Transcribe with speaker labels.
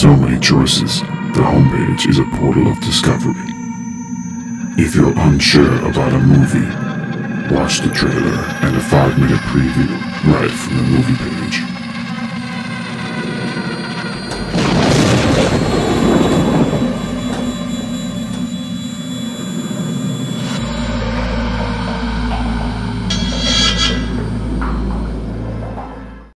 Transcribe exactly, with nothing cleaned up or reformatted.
Speaker 1: so many choices, the homepage is a portal of discovery. If you're unsure about a movie, watch the trailer and a five minute preview right from the movie page.